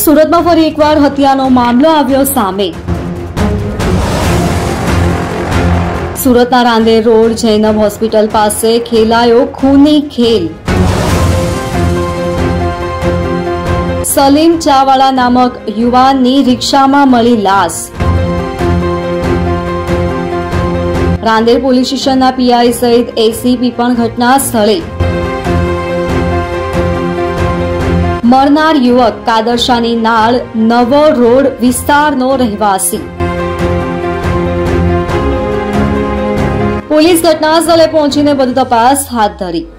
સુરતમાં ફરી એકવાર હત્યાનો મામલો આવ્યો સામે। સુરતના રાંદેર રોડ જૈનબ હોસ્પિટલ પાસે ખેલાયો ખૂની ખેલ। સલીમ ચાવાળા નામક યુવાનની રિક્ષામાં મળી લાશ। રાંદેર પોલીસ સ્ટેશનના પીઆઈ સહિત એસીપી પણ ઘટના સ્થળે। मरनार युवक कादरशानी नाळ नवो रोड विस्तारनो રહેવાસી। પોલીસ ઘટનાસ્થળે પહોંચીને વધુ તપાસ હાથ ધરી।